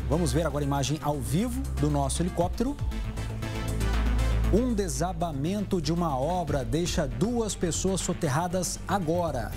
Vamos ver agora a imagem ao vivo do nosso helicóptero. Um desabamento de uma obra deixa 2 pessoas soterradas agora.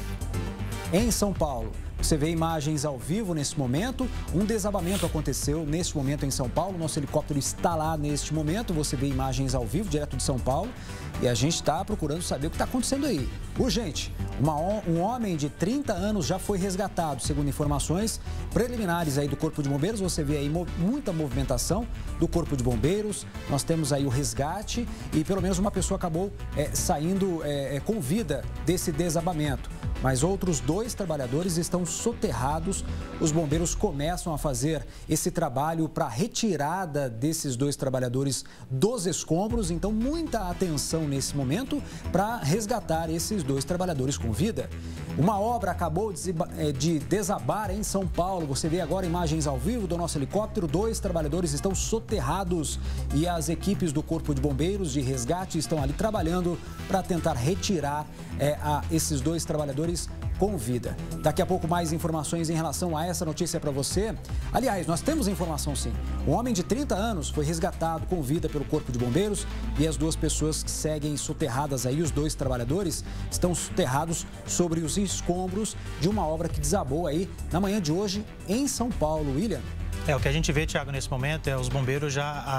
Em São Paulo, você vê imagens ao vivo nesse momento. Um desabamento aconteceu neste momento em São Paulo. Nosso helicóptero está lá neste momento. Você vê imagens ao vivo, direto de São Paulo. E a gente está procurando saber o que está acontecendo aí. Urgente, um homem de 30 anos já foi resgatado, segundo informações preliminares aí do Corpo de Bombeiros. Você vê aí muita movimentação do Corpo de Bombeiros. Nós temos aí o resgate e pelo menos uma pessoa acabou saindo com vida desse desabamento. Mas outros 2 trabalhadores estão soterrados. Os bombeiros começam a fazer esse trabalho para a retirada desses 2 trabalhadores dos escombros. Então, muita atenção nesse momento para resgatar esses 2 trabalhadores com vida. Uma obra acabou de desabar em São Paulo. Você vê agora imagens ao vivo do nosso helicóptero. 2 trabalhadores estão soterrados e as equipes do Corpo de Bombeiros de resgate estão ali trabalhando para tentar retirar esses 2 trabalhadores com vida. Daqui a pouco mais informações em relação a essa notícia para você. Aliás, nós temos informação sim. Um homem de 30 anos foi resgatado com vida pelo Corpo de Bombeiros e as 2 pessoas que seguem soterradas aí, os 2 trabalhadores, estão soterrados sobre os escombros de uma obra que desabou aí na manhã de hoje em São Paulo. William? O que a gente vê, Thiago, nesse momento é os bombeiros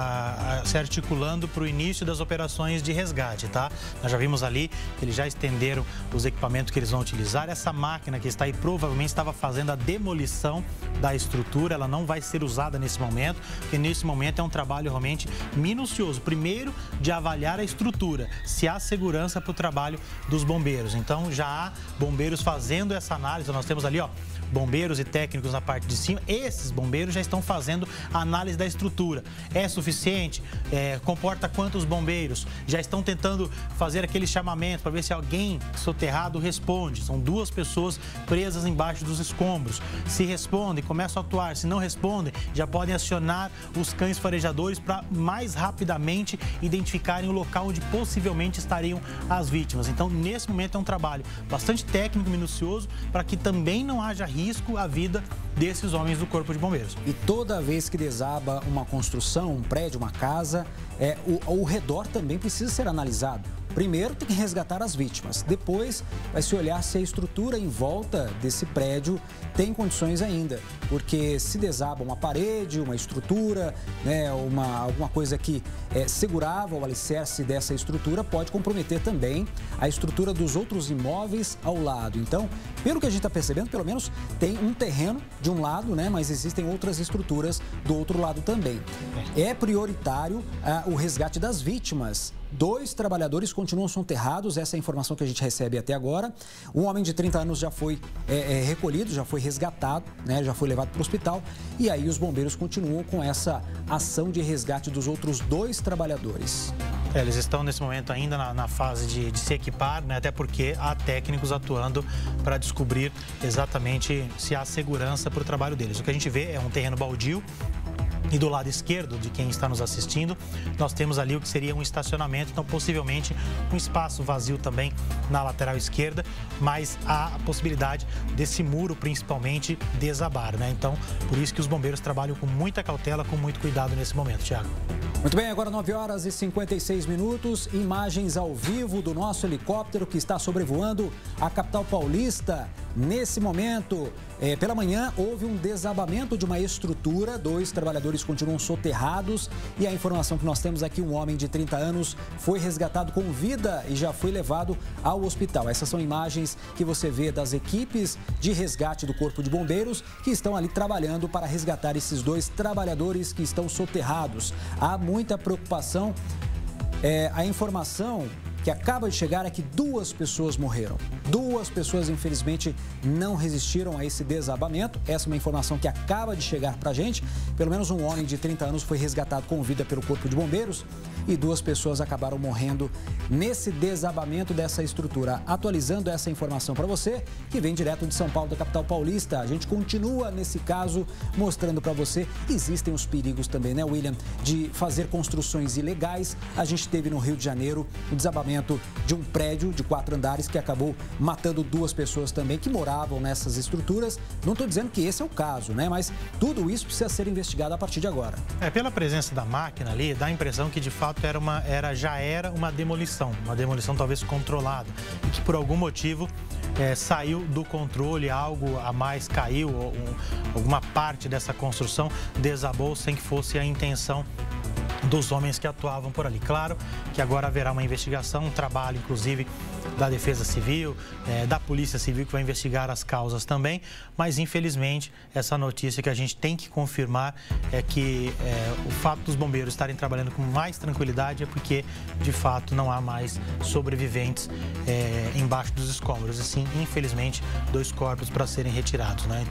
já se articulando para o início das operações de resgate, tá? Nós já vimos ali que eles já estenderam os equipamentos que eles vão utilizar. Essa máquina que está aí provavelmente estava fazendo a demolição da estrutura, ela não vai ser usada nesse momento, porque nesse momento é um trabalho realmente minucioso. Primeiro, de avaliar a estrutura, se há segurança para o trabalho dos bombeiros. Então, já há bombeiros fazendo essa análise. Nós temos ali, ó, bombeiros e técnicos na parte de cima. Esses bombeiros já estão fazendo a análise da estrutura. É suficiente? Comporta quantos bombeiros? Já estão tentando fazer aquele chamamento para ver se alguém soterrado responde. São 2 pessoas presas embaixo dos escombros. Se respondem, começam a atuar. Se não respondem, já podem acionar os cães farejadores para mais rapidamente identificarem o local onde possivelmente estariam as vítimas. Então, nesse momento é um trabalho bastante técnico, minucioso, para que também não haja risco à vida desses homens do Corpo de Bombeiros. E toda vez que desaba uma construção, um prédio, uma casa, o redor também precisa ser analisado. Primeiro tem que resgatar as vítimas, depois vai se olhar se a estrutura em volta desse prédio tem condições ainda. Porque se desaba uma parede, uma estrutura, alguma coisa que segurava o alicerce dessa estrutura, pode comprometer também a estrutura dos outros imóveis ao lado. Então, pelo que a gente está percebendo, pelo menos tem um terreno de um lado, mas existem outras estruturas do outro lado também. É prioritário o resgate das vítimas. 2 trabalhadores continuam soterrados, essa é a informação que a gente recebe até agora. Um homem de 30 anos já foi recolhido, já foi resgatado, já foi levado para o hospital. E aí os bombeiros continuam com essa ação de resgate dos outros 2 trabalhadores. Eles estão nesse momento ainda na fase de se equipar, até porque há técnicos atuando para descobrir exatamente se há segurança para o trabalho deles. O que a gente vê é um terreno baldio. E do lado esquerdo de quem está nos assistindo, nós temos ali o que seria um estacionamento, então possivelmente um espaço vazio também na lateral esquerda, mas há a possibilidade desse muro principalmente desabar, Então, por isso que os bombeiros trabalham com muita cautela, com muito cuidado nesse momento, Thiago. Muito bem, agora 9h56, imagens ao vivo do nosso helicóptero que está sobrevoando a capital paulista. Nesse momento, pela manhã, houve um desabamento de uma estrutura, 2 trabalhadores continuam soterrados e a informação que nós temos aqui, um homem de 30 anos foi resgatado com vida e já foi levado ao hospital. Essas são imagens que você vê das equipes de resgate do Corpo de Bombeiros que estão ali trabalhando para resgatar esses 2 trabalhadores que estão soterrados. Há muita preocupação. A informação que acaba de chegar é que 2 pessoas morreram. 2 pessoas, infelizmente, não resistiram a esse desabamento. Essa é uma informação que acaba de chegar para a gente. Pelo menos um homem de 30 anos foi resgatado com vida pelo Corpo de Bombeiros. e 2 pessoas acabaram morrendo nesse desabamento dessa estrutura. Atualizando essa informação para você, que vem direto de São Paulo, da capital paulista. A gente continua nesse caso mostrando para você, existem os perigos também, né, William, de fazer construções ilegais. A gente teve no Rio de Janeiro o desabamento de um prédio de 4 andares que acabou matando 2 pessoas também que moravam nessas estruturas. Não estou dizendo que esse é o caso, né? Mas tudo isso precisa ser investigado a partir de agora. Pela presença da máquina ali, dá a impressão que de fato já era uma demolição talvez controlada, e que por algum motivo saiu do controle, algo a mais caiu, alguma parte dessa construção desabou sem que fosse a intenção dos homens que atuavam por ali. Claro que agora haverá uma investigação, um trabalho, inclusive, da Defesa Civil, da Polícia Civil, que vai investigar as causas também, mas, infelizmente, essa notícia que a gente tem que confirmar é que o fato dos bombeiros estarem trabalhando com mais tranquilidade é porque, de fato, não há mais sobreviventes embaixo dos escombros. Assim, infelizmente, 2 corpos para serem retirados, né?